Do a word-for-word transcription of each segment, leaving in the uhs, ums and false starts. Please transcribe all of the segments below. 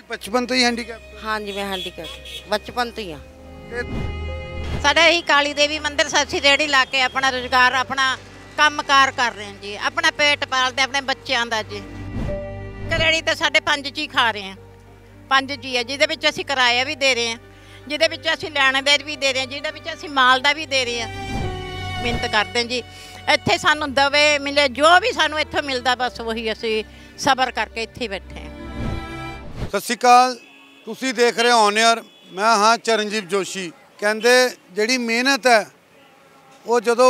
बचपन तो ही हैंडीकैप? हाँ जी, मैं हैंडीकैप बचपन तो ही हाँ। साडा ही काली देवी मंदिर सासी रेहड़ी ला के अपना रोजगार अपना ਕੰਮਕਾਰ ਕਰ ਰਹੇ ਹਾਂ ਜੀ, ਆਪਣਾ ਪੇਟ ਪਾਲਦੇ ਆਪਣੇ ਬੱਚਿਆਂ ਦਾ ਜੀ। ਕਰੇੜੀ ਤੇ ਸਾਡੇ ਪੰਜ ਜੀ ਖਾ ਰਹੇ ਹਾਂ, ਪੰਜ ਜੀ ਹੈ ਜਿਹਦੇ ਵਿੱਚ ਅਸੀਂ ਕਿਰਾਇਆ ਵੀ ਦੇ ਰਹੇ ਹਾਂ, ਜਿਹਦੇ ਵਿੱਚ ਅਸੀਂ ਲੈਣੇਦਾਰ ਵੀ ਦੇ ਰਹੇ ਹਾਂ, ਜਿਹਦੇ ਵਿੱਚ ਅਸੀਂ ਮਾਲ ਦਾ ਵੀ ਦੇ ਰਹੇ ਹਾਂ। ਮਿਹਨਤ ਕਰਦੇ ਹਾਂ ਜੀ, ਇੱਥੇ ਸਾਨੂੰ ਦਵੇ ਮਿਲੇ ਜੋ ਵੀ ਸਾਨੂੰ ਇੱਥੋਂ ਮਿਲਦਾ ਬਸ ਉਹੀ ਅਸੀਂ ਸਬਰ ਕਰਕੇ ਇੱਥੇ ਬੈਠੇ ਹਾਂ। ਸਤਿ ਸ਼੍ਰੀ ਅਕਾਲ, ਤੁਸੀਂ ਦੇਖ ਰਹੇ ਹੋ ਔਨ 에ਅਰ। ਮੈਂ ਹਾਂ ਚਰਨਜੀਤ ਜੋਸ਼ੀ। ਕਹਿੰਦੇ ਜਿਹੜੀ ਮਿਹਨਤ ਹੈ ਉਹ ਜਦੋਂ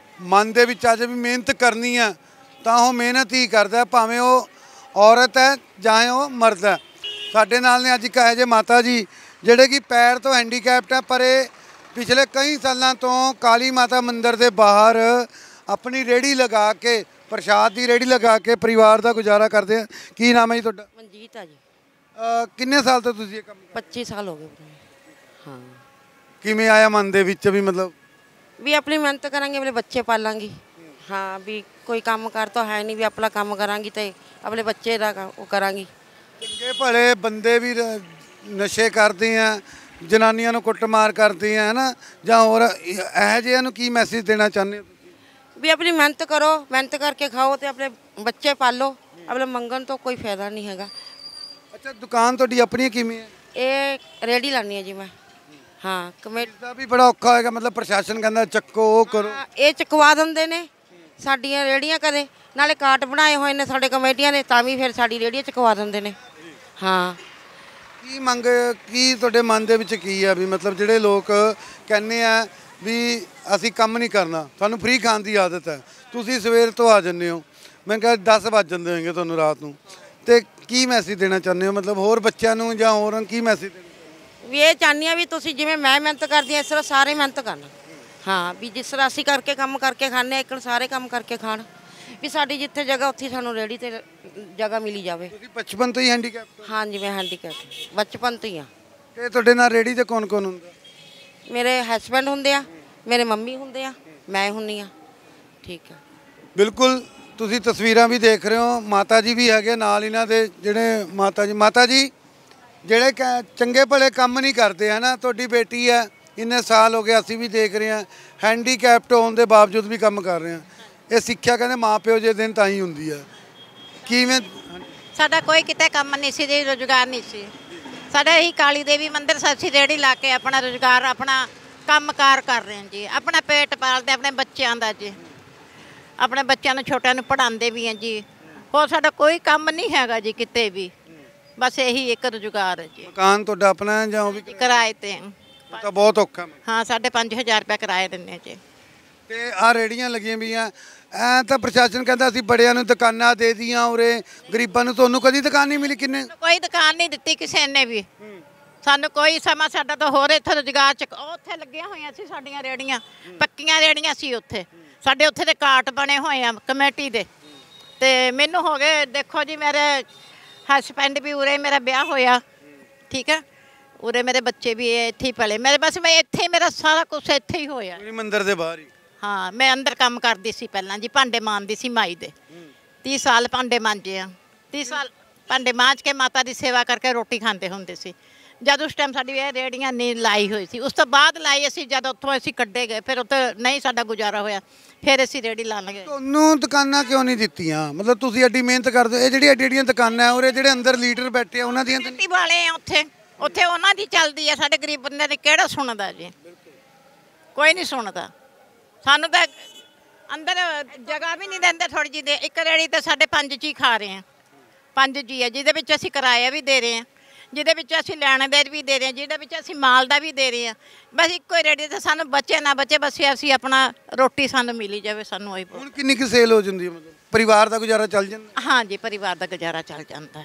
ਮਨ ਦੇ ਵਿੱਚ ਅੱਜ ਵੀ ਮਿਹਨਤ ਕਰਨੀ ਹੈ ਤਾਂ ਉਹ ਮਿਹਨਤ ਹੀ ਕਰਦਾ, ਭਾਵੇਂ ਉਹ ਔਰਤ ਹੈ ਜਾਂ ਉਹ ਮਰਦ ਹੈ। ਸਾਡੇ ਨਾਲ ਨੇ ਅੱਜ ਇੱਕ ਇਹੋ ਜਿਹੇ ਮਾਤਾ ਜੀ ਜਿਹੜੇ ਕਿ ਪੈਰ ਤੋਂ ਹੈਂਡੀਕੈਪਟ ਹੈ, ਪਰ ਇਹ ਪਿਛਲੇ ਕਈ ਸਾਲਾਂ ਤੋਂ ਕਾਲੀ ਮਾਤਾ ਮੰਦਿਰ ਦੇ ਬਾਹਰ ਆਪਣੀ ਰੇਹੜੀ ਲਗਾ ਕੇ, ਪ੍ਰਸ਼ਾਦ ਦੀ ਰੇਹੜੀ ਲਗਾ ਕੇ ਪਰਿਵਾਰ ਦਾ ਗੁਜ਼ਾਰਾ ਕਰਦੇ ਆ। ਕੀ ਨਾਮ ਹੈ ਜੀ ਤੁਹਾਡਾ? ਮਨਜੀਤ ਆ ਜੀ। ਕਿੰਨੇ ਸਾਲ ਤੋਂ ਤੁਸੀਂ ਇਹ ਕੰਮ? ਪੱਚੀ ਸਾਲ ਹੋ ਗਏ। ਹਾਂ। ਕਿਵੇਂ ਆਇਆ ਮਨ ਦੇ ਵਿੱਚ ਵੀ ਮਤਲਬ ਵੀ ਆਪਣੀ ਮਿਹਨਤ ਕਰਾਂਗੇ, ਆਪਣੇ ਬੱਚੇ ਪਾਲਾਂਗੇ। ਹਾਂ ਵੀ ਕੋਈ ਕੰਮ ਕਰ ਤਾਂ ਹੈ ਨਹੀਂ, ਵੀ ਆਪਣਾ ਕੰਮ ਕਰਾਂਗੀ ਤੇ ਆਪਣੇ ਬੱਚੇ ਦਾ ਉਹ ਕਰਾਂਗੀ। ਚੰਗੇ ਭਲੇ ਬੰਦੇ ਵੀ ਨਸ਼ੇ ਕਰਦੇ ਆ, ਜਨਾਨੀਆਂ ਨੂੰ ਕੁੱਟਮਾਰ ਕਰਦੇ ਆ, ਹੈ ਨਾ, ਜਾਂ ਹੋਰ ਇਹੋ ਜਿਹਿਆਂ ਨੂੰ ਕੀ ਮੈਸੇਜ ਦੇਣਾ ਚਾਹੁੰਦੇ ਹੋ? ਵੀ ਆਪਣੀ ਮਿਹਨਤ ਕਰੋ, ਮਿਹਨਤ ਕਰਕੇ ਖਾਓ ਤੇ ਆਪਣੇ ਬੱਚੇ ਪਾਲੋ। ਆਪਣੇ ਮੰਗਣ ਤੋਂ ਕੋਈ ਫਾਇਦਾ ਨਹੀਂ ਹੈਗਾ। ਅੱਛਾ, ਦੁਕਾਨ ਤੁਹਾਡੀ ਆਪਣੀ ਕਿਵੇਂ ਹੈ? ਇਹ ਰੇਹੜੀ ਲਾਉਣੀ ਹੈ ਜੀ ਮੈਂ। ਹਾਂ, ਕਮੇਟੀ ਦਾ ਵੀ ਬੜਾ ਔਖਾ ਹੋਏਗਾ, ਮਤਲਬ ਪ੍ਰਸ਼ਾਸਨ ਕਹਿੰਦਾ ਚੱਕੋ ਉਹ ਕਰੋ। ਇਹ ਚੁਕਵਾ ਦਿੰਦੇ ਨੇ ਸਾਡੀਆਂ ਰੇਹੜੀਆਂ, ਕਦੇ ਨਾਲੇ ਕਾਟ ਬਣਾਏ ਹੋਏ ਨੇ ਸਾਡੇ ਕਮੇਟੀਆਂ ਨੇ, ਤਾਂ ਵੀ ਫਿਰ ਸਾਡੀ ਰੇਹੜੀਆਂ ਚੁਕਵਾ ਦਿੰਦੇ ਨੇ। ਹਾਂ। ਕੀ ਮੰਗ, ਕੀ ਤੁਹਾਡੇ ਮਨ ਦੇ ਵਿੱਚ ਕੀ ਆ ਵੀ ਮਤਲਬ ਜਿਹੜੇ ਲੋਕ ਕਹਿੰਦੇ ਆ ਵੀ ਅਸੀਂ ਕੰਮ ਨਹੀਂ ਕਰਨਾ, ਤੁਹਾਨੂੰ ਫ੍ਰੀ ਖਾਣ ਦੀ ਆਦਤ ਹੈ, ਤੁਸੀਂ ਸਵੇਰ ਤੋਂ ਆ ਜਾਂਦੇ ਹੋ, ਮੈਂ ਕਿਹਾ ਦਸ ਵੱਜ ਜਾਂਦੇ ਹੋਣਗੇ ਤੁਹਾਨੂੰ ਰਾਤ ਨੂੰ, ਤੇ ਕੀ ਮੈਸੇਜ ਦੇਣਾ ਚਾਹੁੰਦੇ ਹੋ ਮਤਲਬ ਹੋਰ ਬੱਚਿਆਂ ਨੂੰ ਜਾਂ ਹੋਰਾਂ ਕੀ ਮੈਸੇਜ ਦੇਣਾ? ਵੀ ਇਹ ਚਾਹੁੰਦੀ ਹਾਂ ਵੀ ਤੁਸੀਂ ਜਿਵੇਂ ਮੈਂ ਮਿਹਨਤ ਕਰਦੀ ਹਾਂ ਇਸ ਤਰ੍ਹਾਂ ਸਾਰੇ ਮਿਹਨਤ ਕਰਨ। ਹਾਂ, ਵੀ ਜਿਸ ਤਰ੍ਹਾਂ ਅਸੀਂ ਕਰਕੇ ਕੰਮ ਕਰਕੇ ਖਾਂਦੇ ਹਾਂ, ਇੱਕ ਸਾਰੇ ਕੰਮ ਕਰਕੇ ਖਾਣ, ਵੀ ਸਾਡੀ ਜਿੱਥੇ ਜਗ੍ਹਾ ਉੱਥੇ ਸਾਨੂੰ ਰੇਹੜੀ ਤੇ ਜਗ੍ਹਾ ਮਿਲੀ ਜਾਵੇ। ਤੁਸੀਂ ਬਚਪਨ ਤੋਂ ਹੀ ਹੈਂਡੀਕੈਪ? ਹਾਂ ਜੀ, ਮੈਂ ਹੈਂਡੀਕੈਪ ਬਚਪਨ ਤੋਂ ਹੀ ਹਾਂ। ਤੇ ਤੁਹਾਡੇ ਨਾਲ ਰੇਹੜੀ ਤੇ ਕੌਣ ਕੌਣ ਹੁੰਦਾ? ਮੇਰੇ ਹਸਬੈਂਡ ਹੁੰਦੇ ਆ, ਮੇਰੇ ਮੰਮੀ ਹੁੰਦੇ ਆ, ਮੈਂ ਹੁੰਦੀ ਹਾਂ। ਠੀਕ ਹੈ। ਬਿਲਕੁਲ, ਤੁਸੀਂ ਤਸਵੀਰਾਂ ਵੀ ਦੇਖ ਰਹੇ ਹੋ, ਮਾਤਾ ਜੀ ਵੀ ਹੈਗੇ ਨਾਲ ਇਹਨਾਂ ਦੇ, ਜਿਹੜੇ ਮਾਤਾ ਜੀ ਮਾਤਾ ਜੀ ਜਿਹੜੇ ਚੰਗੇ ਭਲੇ ਕੰਮ ਨਹੀਂ ਕਰਦੇ, ਹੈ ਨਾ। ਤੁਹਾਡੀ ਬੇਟੀ ਹੈ, ਇੰਨੇ ਸਾਲ ਹੋ ਗਏ ਅਸੀਂ ਵੀ ਦੇਖ ਰਹੇ ਹਾਂ, ਹੈਂਡੀਕੈਪਟ ਹੋਣ ਦੇ ਬਾਵਜੂਦ ਵੀ ਕੰਮ ਕਰ ਰਹੇ ਹਾਂ। ਇਹ ਸਿੱਖਿਆ ਕਹਿੰਦੇ ਮਾਂ ਪਿਓ ਜੇ ਦਿਨ ਤਾਂ ਹੀ ਹੁੰਦੀ ਹੈ। ਕਿਵੇਂ? ਸਾਡਾ ਕੋਈ ਕਿਤੇ ਕੰਮ ਨਹੀਂ ਸੀ ਜੀ, ਰੁਜ਼ਗਾਰ ਨਹੀਂ ਸੀ ਸਾਡਾ। ਹੀ ਕਾਲੀ ਦੇਵੀ ਮੰਦਿਰ ਸਾਸੀ ਰੇਹੜੀ ਲਾ ਕੇ ਆਪਣਾ ਰੁਜ਼ਗਾਰ ਆਪਣਾ ਕੰਮਕਾਰ ਕਰ ਰਹੇ ਹਾਂ ਜੀ, ਆਪਣਾ ਪੇਟ ਪਾਲਦੇ ਆਪਣੇ ਬੱਚਿਆਂ ਦਾ ਜੀ, ਆਪਣੇ ਬੱਚਿਆਂ ਨੂੰ ਛੋਟਿਆਂ ਨੂੰ ਪੜ੍ਹਾਉਂਦੇ ਵੀ ਹਾਂ ਜੀ। ਹੋਰ ਸਾਡਾ ਕੋਈ ਕੰਮ ਨਹੀਂ ਹੈਗਾ ਜੀ ਕਿਤੇ ਵੀ, ਬਸ ਇਹੀ ਇੱਕ ਰੁਜ਼ਗਾਰ ਹੈ ਜੀ। ਮਕਾਨ ਤੁਹਾਡਾ ਆਪਣਾ ਹੈ ਜਾਂ ਉਹ ਵੀ ਕਿਰਾਏ ਤੇ? ਤਾਂ ਬਹੁਤ ਔਖਾ। ਹਾਂ, ਸਾਢੇ ਪੰਜ ਹਜ਼ਾਰ ਰੁਪਇਆ ਕਿਰਾਇਆ ਦਿੰਦੇ ਜੀ। ਤੇ ਆਹ ਰੇਹੜੀਆਂ ਲੱਗੀਆਂ ਪਈਆਂ, ਐ ਤਾਂ ਪ੍ਰਸ਼ਾਸਨ ਕਹਿੰਦਾ ਅਸੀਂ ਬੜਿਆਂ ਨੂੰ ਦੁਕਾਨਾਂ ਦੇ ਦੀਆਂ ਉਰੇ, ਗਰੀਬਾਂ ਨੂੰ। ਤੁਹਾਨੂੰ ਕਦੀ ਦੁਕਾਨ ਨਹੀਂ ਮਿਲੀ? ਕਿੰਨੇ? ਕੋਈ ਦੁਕਾਨ ਨਹੀਂ ਦਿੱਤੀ ਕਿਸੇ ਨੇ ਵੀ ਸਾਨੂੰ, ਕੋਈ ਸਮਾਂ ਸਾਡਾ ਤਾਂ ਹੋਰ ਇੱਥੇ ਰੁਜ਼ਗਾਰ ਚ ਉੱਥੇ ਲੱਗੀਆਂ ਹੋਈਆਂ ਸੀ ਸਾਡੀਆਂ ਰੇਹੜੀਆਂ, ਪੱਕੀਆਂ ਰੇਹੜੀਆਂ ਸੀ ਉੱਥੇ ਸਾਡੇ, ਉੱਥੇ ਦੇ ਕਾਟ ਬਣੇ ਹੋਏ ਆ ਕਮੇਟੀ ਦੇ। ਤੇ ਮੈਨੂੰ ਹੋ ਗਏ, ਦੇਖੋ ਜੀ ਮੇਰੇ ਹਸਬੈਂਡ ਵੀ ਉਰੇ, ਮੇਰਾ ਵਿਆਹ ਹੋਇਆ, ਠੀਕ ਹੈ, ਉਰੇ ਮੇਰੇ ਬੱਚੇ ਵੀ ਇੱਥੇ ਹੀ ਪਲੇ ਮੇਰੇ, ਬਸ ਮੈਂ ਇੱਥੇ, ਮੇਰਾ ਸਾਰਾ ਕੁਛ ਇੱਥੇ ਹੀ ਹੋਇਆ ਮੰਦਿਰ ਦੇ ਬਾਹਰ ਹੀ। ਹਾਂ, ਮੈਂ ਅੰਦਰ ਕੰਮ ਕਰਦੀ ਸੀ ਪਹਿਲਾਂ ਜੀ, ਭਾਂਡੇ ਮਾਂਜਦੀ ਸੀ ਮਾਈ ਦੇ। ਤੀਹ ਸਾਲ ਭਾਂਡੇ ਮਾਂਜੇ ਆ, ਤੀਹ ਸਾਲ ਭਾਂਡੇ ਮਾਂਜ ਕੇ ਮਾਤਾ ਦੀ ਸੇਵਾ ਕਰਕੇ ਰੋਟੀ ਖਾਂਦੇ ਹੁੰਦੇ ਸੀ। ਜਦ ਉਸ ਟਾਈਮ ਸਾਡੀ ਇਹ ਰੇਹੜੀਆਂ ਨਹੀਂ ਲਾਈ ਹੋਈ ਸੀ, ਉਸ ਤੋਂ ਬਾਅਦ ਲਾਈ ਅਸੀਂ, ਜਦ ਉੱਥੋਂ ਅਸੀਂ ਕੱਢੇ ਗਏ, ਫਿਰ ਉੱਥੇ ਨਹੀਂ ਸਾਡਾ ਗੁਜ਼ਾਰਾ ਹੋਇਆ, ਫਿਰ ਅਸੀਂ ਰੇਹੜੀ ਲਾਣ ਲੱਗੇ। ਤੁਹਾਨੂੰ ਦੁਕਾਨਾਂ ਕਿਉਂ ਨਹੀਂ ਦਿੱਤੀਆਂ? ਮਤਲਬ ਤੁਸੀਂ ਐਡੀ ਮਿਹਨਤ ਕਰਦੇ ਹੋ, ਇਹ ਜਿਹੜੀ ਐਡੀ ਐਡੀਆਂ ਦੁਕਾਨਾਂ ਉਰੇ ਜਿਹੜੇ ਅੰਦਰ ਲੀਡਰ ਬੈਠੇ ਆ ਉਹਨਾਂ ਦੀਆਂ ਕਮੇਟੀ ਵਾਲੇ ਆ ਉੱਥੇ, ਉੱਥੇ ਉਹਨਾਂ ਦੀ ਚੱਲਦੀ ਆ, ਸਾਡੇ ਗਰੀਬ ਬੰਦੇ ਨੇ ਕਿਹੜਾ ਸੁਣਦਾ ਜੀ? ਕੋਈ ਨਹੀਂ ਸੁਣਦਾ। ਸਾਨੂੰ ਤਾਂ ਅੰਦਰ ਜਗ੍ਹਾ ਵੀ ਨਹੀਂ ਦਿੰਦੇ ਥੋੜ੍ਹੀ ਜਿਹੀ ਦੇ, ਇੱਕ ਰੇਹੜੀ ਤੇ ਸਾਡੇ ਪੰਜ ਜੀ ਖਾ ਰਹੇ ਆ, ਪੰਜ ਜੀ ਹੈ, ਜਿਹਦੇ ਵਿੱਚ ਅਸੀਂ ਕਿਰਾਇਆ ਵੀ ਦੇ ਰਹੇ ਹਾਂ, ਜਿਹਦੇ ਵਿੱਚ ਅਸੀਂ ਲੈਣੇਦਾਰ ਵੀ ਦੇ ਰਹੇ ਹਾਂ, ਜਿਹਦੇ ਵਿੱਚ ਅਸੀਂ ਮਾਲ ਦਾ ਵੀ ਦੇ ਰਹੇ ਹਾਂ। ਬਸ ਇੱਕੋ ਹੀ ਰੇਹੜੀ ਤੇ ਸਾਨੂੰ ਬਚੇ ਨਾ ਬਚੇ, ਬਸ ਅਸੀਂ ਆਪਣਾ ਰੋਟੀ ਸਾਨੂੰ ਮਿਲੀ ਜਾਵੇ, ਸਾਨੂੰ ਉਹੀ। ਹੁਣ ਕਿੰਨੀ ਕੁ ਸੇਲ ਹੋ ਜਾਂਦੀ ਹੈ, ਮਤਲਬ ਪਰਿਵਾਰ ਦਾ ਗੁਜ਼ਾਰਾ ਚੱਲ ਜਾਂਦਾ? ਹਾਂ ਜੀ, ਪਰਿਵਾਰ ਦਾ ਗੁਜ਼ਾਰਾ ਚੱਲ ਜਾਂਦਾ ਹੈ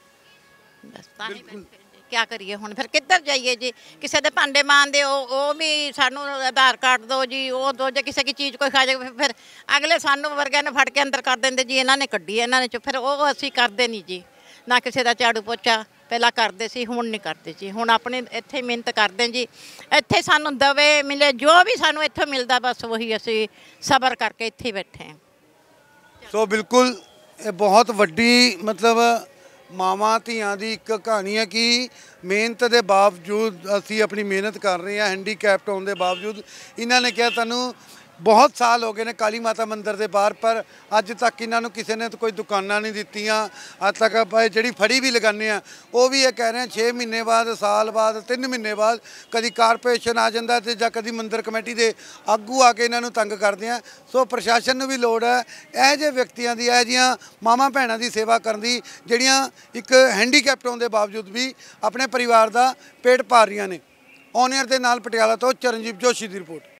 ਬਸ। ਤਾਂ ਹੀ ਕਿਆ ਕਰੀਏ ਹੁਣ, ਫਿਰ ਕਿੱਧਰ ਜਾਈਏ ਜੀ? ਕਿਸੇ ਦੇ ਭਾਂਡੇ ਮਾਂਜਦੇ ਉਹ ਉਹ ਵੀ ਸਾਨੂੰ ਆਧਾਰ ਕਾਰਡ ਦਿਓ ਜੀ, ਉਹ ਦਿਓ, ਜੇ ਕਿਸੇ ਕੀ ਚੀਜ਼ ਕੋਈ ਖਾ ਜਾਵੇ ਫਿਰ ਅਗਲੇ ਸਾਨੂੰ ਵਰਗਿਆਂ ਨੂੰ ਫੜ ਕੇ ਅੰਦਰ ਕਰ ਦਿੰਦੇ ਜੀ, ਇਹਨਾਂ ਨੇ ਕੱਢੀ, ਇਹਨਾਂ ਨੇ ਚੁੱਪ। ਫਿਰ ਉਹ ਅਸੀਂ ਕਰਦੇ ਨਹੀਂ ਜੀ, ਨਾ ਕਿਸੇ ਦਾ ਝਾੜੂ ਪੋਚਾ ਪਹਿਲਾਂ ਕਰਦੇ ਸੀ, ਹੁਣ ਨਹੀਂ ਕਰਦੇ ਜੀ। ਹੁਣ ਆਪਣੇ ਇੱਥੇ ਮਿਹਨਤ ਕਰਦੇ ਜੀ, ਇੱਥੇ ਸਾਨੂੰ ਦਵੇ ਮਿਲੇ ਜੋ ਵੀ ਸਾਨੂੰ ਇੱਥੋਂ ਮਿਲਦਾ ਬਸ ਉਹੀ ਅਸੀਂ ਸਬਰ ਕਰਕੇ ਇੱਥੇ ਬੈਠੇ ਹਾਂ। ਸੋ ਬਿਲਕੁਲ ਇਹ ਬਹੁਤ ਵੱਡੀ ਮਤਲਬ ਮਾਵਾਂ ਧੀਆਂ ਦੀ ਇੱਕ ਕਹਾਣੀ ਹੈ ਕਿ ਮਿਹਨਤ ਦੇ ਬਾਵਜੂਦ ਅਸੀਂ ਆਪਣੀ ਮਿਹਨਤ ਕਰ ਰਹੇ ਹਾਂ, ਹੈਂਡੀਕੈਪਟ ਹੋਣ ਦੇ ਬਾਵਜੂਦ। ਇਹਨਾਂ ਨੇ ਕਿਹਾ ਤੁਹਾਨੂੰ ਬਹੁਤ ਸਾਲ ਹੋ ਗਏ ਨੇ ਕਾਲੀ ਮਾਤਾ ਮੰਦਿਰ ਦੇ ਬਾਹਰ, ਪਰ ਅੱਜ ਤੱਕ ਇਹਨਾਂ ਨੂੰ ਕਿਸੇ ਨੇ ਕੋਈ ਦੁਕਾਨਾਂ ਨਹੀਂ ਦਿੱਤੀਆਂ। ਅੱਜ ਤੱਕ ਆਪਾਂ ਜਿਹੜੀ ਫੜੀ ਵੀ ਲਗਾਉਂਦੇ ਆ ਉਹ ਵੀ ਇਹ ਕਹਿ ਰਹੇ ਆ ਛੇ ਮਹੀਨੇ ਬਾਅਦ, ਸਾਲ ਬਾਅਦ, ਤਿੰਨ ਮਹੀਨੇ ਬਾਅਦ ਕਦੀ ਕਾਰਪੋਰੇਸ਼ਨ ਆ ਜਾਂਦਾ ਤੇ ਜਾਂ ਕਦੀ ਮੰਦਿਰ ਕਮੇਟੀ ਦੇ ਆਗੂ ਆ ਕੇ ਇਹਨਾਂ ਨੂੰ ਤੰਗ ਕਰਦੇ ਆ। ਸੋ ਪ੍ਰਸ਼ਾਸਨ ਨੂੰ ਵੀ ਲੋੜ ਹੈ ਇਹੋ ਜਿਹੇ ਵਿਅਕਤੀਆਂ ਦੀ, ਇਹੋ ਜਿਹੀਆਂ ਮਾਵਾਂ ਭੈਣਾਂ ਦੀ ਸੇਵਾ ਕਰਨ ਦੀ ਜਿਹੜੀਆਂ ਇੱਕ ਹੈਂਡੀਕੈਪਟ ਹੋਣ ਦੇ ਬਾਵਜੂਦ ਵੀ ਆਪਣੇ ਪਰਿਵਾਰ ਦਾ ਪੇਟ ਪਾਲ ਰਹੀਆਂ ਨੇ। ਔਨ ਏਅਰ ਦੇ ਨਾਲ ਪਟਿਆਲਾ ਤੋਂ ਚਰਨਜੀਤ ਜੋਸ਼ੀ ਦੀ ਰਿਪੋਰਟ।